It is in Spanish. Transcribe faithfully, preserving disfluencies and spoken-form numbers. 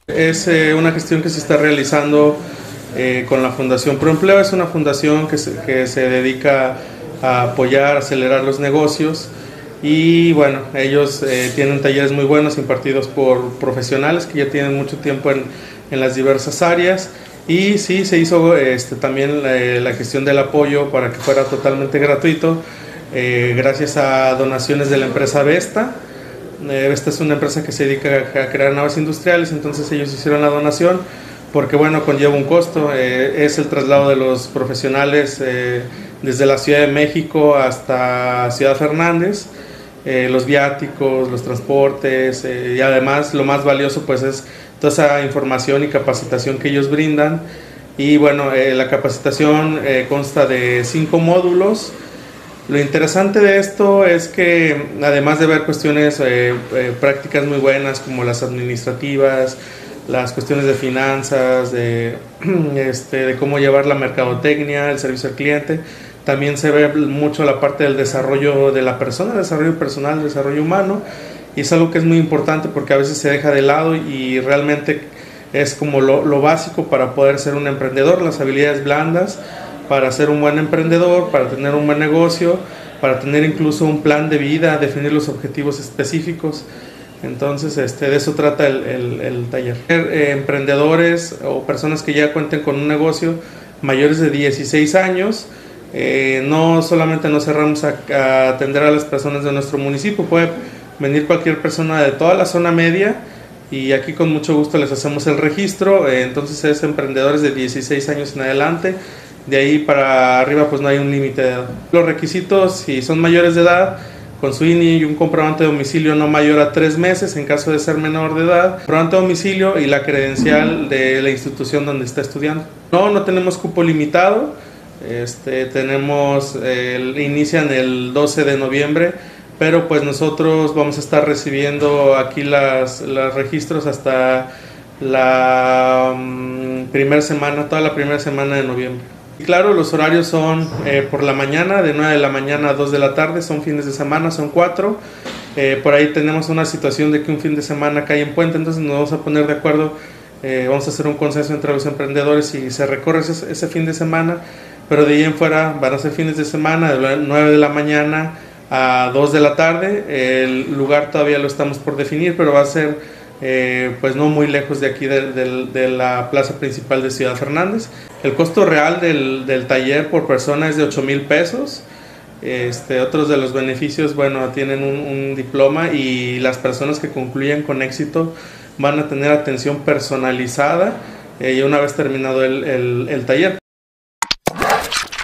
Es eh, una gestión que se está realizando eh, con la Fundación Proempleo. Es una fundación que se, que se dedica a apoyar, acelerar los negocios y bueno, ellos eh, tienen talleres muy buenos impartidos por profesionales que ya tienen mucho tiempo en, en las diversas áreas y sí, se hizo este, también la, la gestión del apoyo para que fuera totalmente gratuito eh, gracias a donaciones de la empresa Vesta. Esta es una empresa que se dedica a crear naves industriales, entonces ellos hicieron la donación porque bueno, conlleva un costo, eh, es el traslado de los profesionales eh, desde la Ciudad de México hasta Ciudad Fernández, eh, los viáticos, los transportes eh, y además lo más valioso pues es toda esa información y capacitación que ellos brindan y bueno, eh, la capacitación eh, consta de cinco módulos. Lo interesante de esto es que además de ver cuestiones eh, eh, prácticas muy buenas como las administrativas, las cuestiones de finanzas, de, este, de cómo llevar la mercadotecnia, el servicio al cliente, también se ve mucho la parte del desarrollo de la persona, desarrollo personal, desarrollo humano, y es algo que es muy importante porque a veces se deja de lado y realmente es como lo, lo básico para poder ser un emprendedor, las habilidades blandas, para ser un buen emprendedor, para tener un buen negocio, para tener incluso un plan de vida, definir los objetivos específicos. Entonces, este, de eso trata el, el, el taller. Eh, emprendedores o personas que ya cuenten con un negocio mayores de dieciséis años, eh, no solamente nos cerramos a, a atender a las personas de nuestro municipio, puede venir cualquier persona de toda la zona media y aquí con mucho gusto les hacemos el registro, eh, entonces es emprendedores de dieciséis años en adelante. De ahí para arriba pues no hay un límite de edad. Los requisitos, si son mayores de edad, con su I N I y un comprobante de domicilio no mayor a tres meses en caso de ser menor de edad, comprobante de domicilio y la credencial de la institución donde está estudiando. No, no tenemos cupo limitado, este, tenemos, eh, inician el doce de noviembre, pero pues nosotros vamos a estar recibiendo aquí las, los registros hasta la um, primera semana, toda la primera semana de noviembre. Y claro, los horarios son eh, por la mañana, de nueve de la mañana a dos de la tarde, son fines de semana, son cuatro. Eh, por ahí tenemos una situación de que un fin de semana cae en puente, entonces nos vamos a poner de acuerdo, eh, vamos a hacer un consenso entre los emprendedores y se recorre ese, ese fin de semana, pero de ahí en fuera van a ser fines de semana, de nueve de la mañana a dos de la tarde. El lugar todavía lo estamos por definir, pero va a ser Eh, pues no muy lejos de aquí de, de, de la plaza principal de Ciudad Fernández. El costo real del, del taller por persona es de ocho mil pesos. Este, otros de los beneficios, bueno, tienen un, un diploma y las personas que concluyen con éxito van a tener atención personalizada eh, y una vez terminado el, el, el taller.